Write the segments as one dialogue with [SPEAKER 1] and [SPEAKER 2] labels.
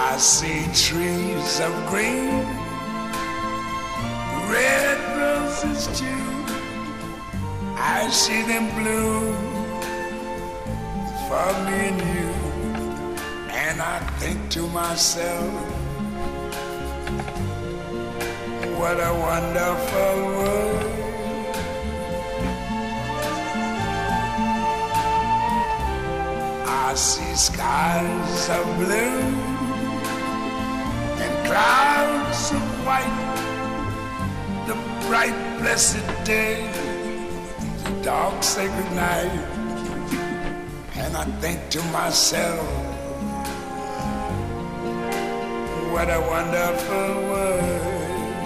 [SPEAKER 1] I see trees of green, red roses too. I see them bloom for me and you. And I think to myself, what a wonderful world. I see skies of blue and clouds of white, the bright blessed day, the dark sacred night. And I think to myself, what a wonderful world.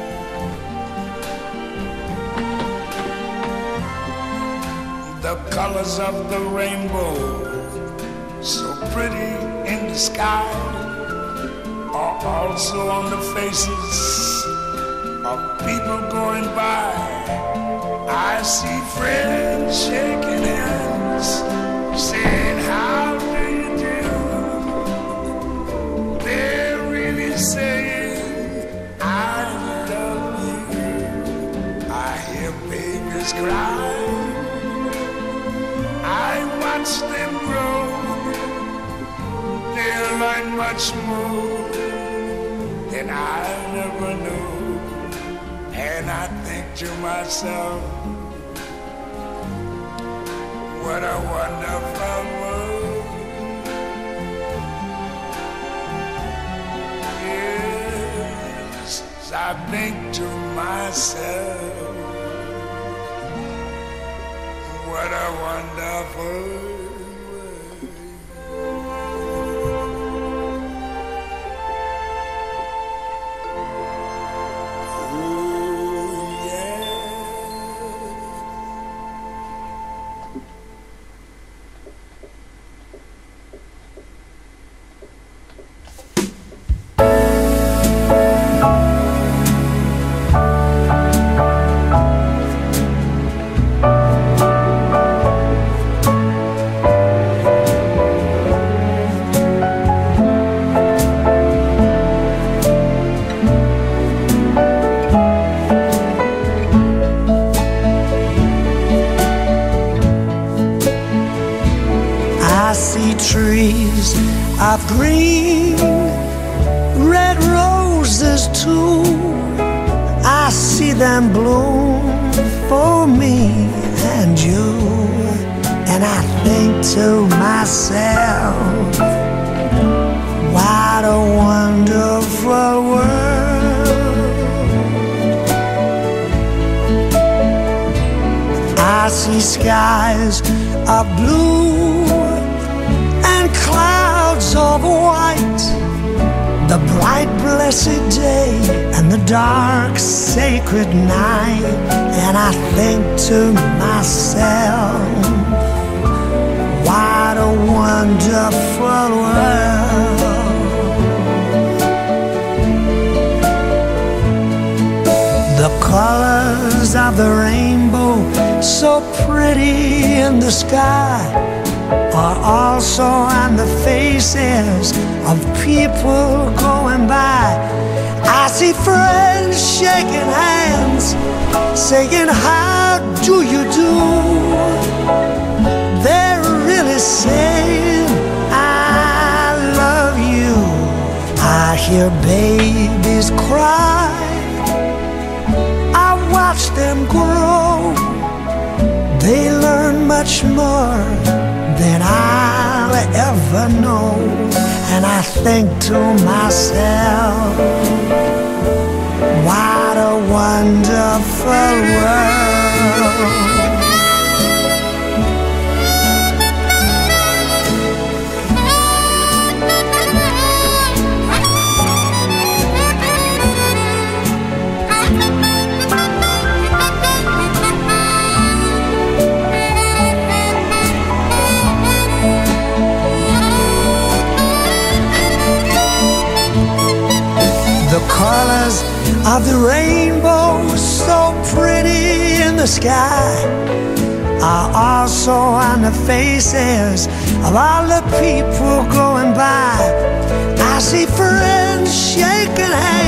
[SPEAKER 1] The colors of the rainbow, so pretty in the sky, are also on the faces of people going by. I see friends shaking hands, saying, how do you do? They're really saying, I love you. I hear babies cry, I watch them grow. They'll learn much more than I never knew. And I think to myself, what a wonderful world. Yes, I think to myself, what a wonderful world.
[SPEAKER 2] I see trees of green, red roses too. I see them bloom for me and you. And I think to myself, what a wonderful world. I see skies of blue and clouds of white, the bright blessed day and the dark sacred night. And I think to myself, what a wonderful world. The colors of the rainbow, so pretty in the sky, are also on the faces of people going by. I see friends shaking hands, saying, how do you do? They're really saying, I love you. I hear babies cry, I watch them grow. They learn much more than I'll ever know. And I think to myself, what a wonderful world. The colors of the rainbow, so pretty in the sky, are also on the faces of all the people going by. I see friends shaking hands.